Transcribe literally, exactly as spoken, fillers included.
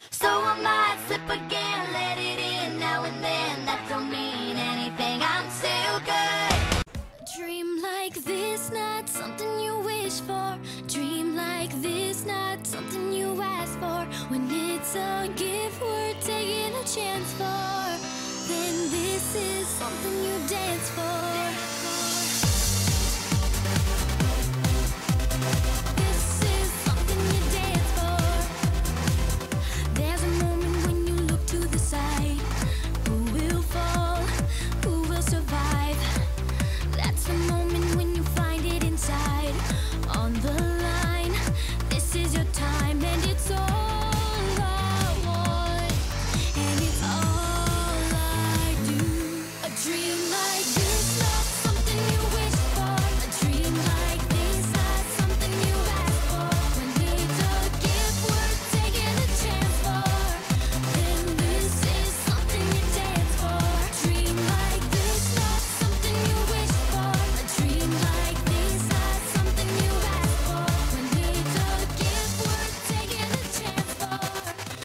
So I might slip again, let it in now and then. That don't mean anything, I'm still good. Dream like this, not something you wish for. Dream like this, not something you ask for. When it's a gift worth taking a chance for, then this is something you dance for.